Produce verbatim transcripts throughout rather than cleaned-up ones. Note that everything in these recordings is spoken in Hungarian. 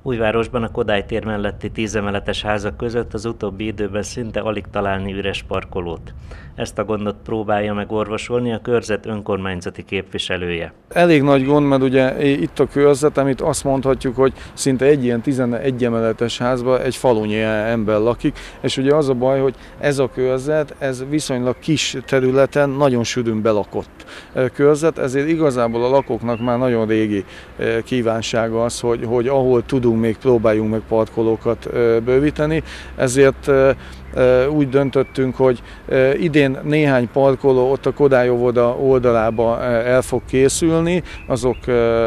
Újvárosban a Kodály tér melletti tízemeletes házak között az utóbbi időben szinte alig találni üres parkolót. Ezt a gondot próbálja meg orvosolni a körzet önkormányzati képviselője. Elég nagy gond, mert ugye itt a körzet, amit azt mondhatjuk, hogy szinte egy ilyen tizenegy emeletes házban egy falunyi ember lakik, és ugye az a baj, hogy ez a körzet, ez viszonylag kis területen nagyon sűrűn belakott körzet, ezért igazából a lakóknak már nagyon régi kívánsága az, hogy, hogy ahol tudunk, még próbáljunk meg parkolókat bővíteni, ezért úgy döntöttünk, hogy idén néhány parkoló ott a Kodály óvoda oldalába el fog készülni, azok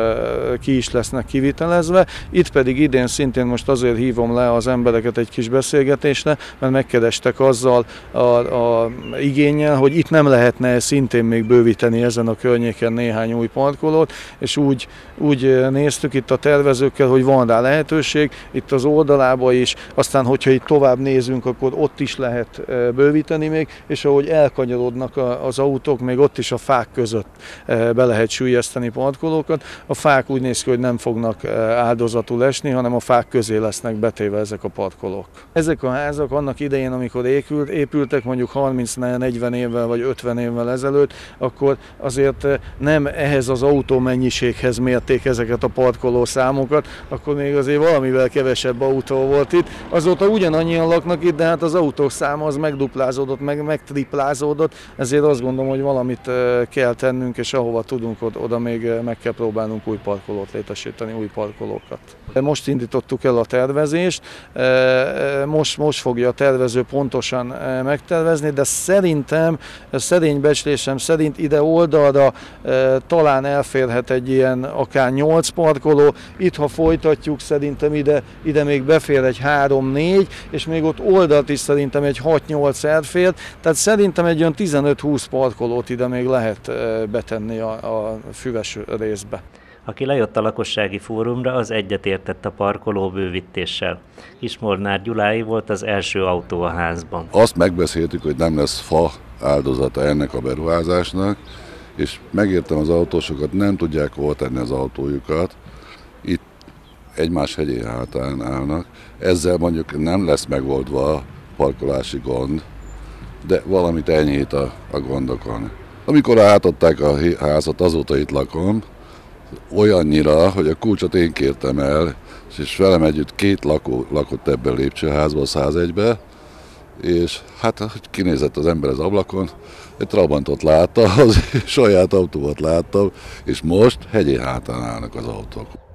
ki is lesznek kivitelezve. Itt pedig idén szintén most azért hívom le az embereket egy kis beszélgetésre, mert megkerestek azzal a, a igénnyel, hogy itt nem lehetne szintén még bővíteni ezen a környéken néhány új parkolót, és úgy, úgy néztük itt a tervezőkkel, hogy van rá lehetőség, itt az oldalában is, aztán hogyha itt tovább nézünk, akkor ott is lehet bővíteni még, és ahogy elkanyarodnak az autók, még ott is a fák között be lehet süllyeszteni parkolókat. A fák úgy néz ki, hogy nem fognak áldozatul esni, hanem a fák közé lesznek betéve ezek a parkolók. Ezek a házak annak idején, amikor épült, épültek mondjuk harminc-negyven évvel vagy ötven évvel ezelőtt, akkor azért nem ehhez az autómennyiséghez mérték ezeket a parkoló számokat, akkor még azért valamivel kevesebb autó volt itt. Azóta ugyanannyian laknak itt, de hát az autók száma az megduplázódott, meg megtriplázódott, ezért azt gondolom, hogy valamit kell tennünk, és ahova tudunk, oda még meg kell próbálnunk új parkolót létesíteni, új parkolókat. Most indítottuk el a tervezést, most, most fogja a tervező pontosan megtervezni, de szerintem, szerény becslésem szerint ide oldalra talán elférhet egy ilyen akár nyolc parkoló, itt ha folytatjuk, szerintem ide, ide még befér egy három-négy, és még ott oldalt is szerintem egy hat-nyolc elfér, tehát szerintem egy olyan tizenöt-húsz parkolót ide még lehet betenni a, a füves részbe. Aki lejött a lakossági fórumra, az egyetértett a parkoló bővítéssel. Kismolnár Gyulái volt az első autó a házban. Azt megbeszéltük, hogy nem lesz fa áldozata ennek a beruházásnak, és megértem az autósokat, nem tudják hol tenni az autójukat. Itt egymás hegyé hátán állnak. Ezzel mondjuk nem lesz megoldva a parkolási gond, de valamit enyhít a, a gondokon. Amikor átadták a házat, azóta itt lakom, olyannyira, hogy a kulcsot én kértem el, és velem együtt két lakó lakott ebben a lépcsőházban, a százegybe, és hát, hogy kinézett az ember az ablakon, egy Trabantot látta, az saját autómat láttam, és most hegyé hátán állnak az autók.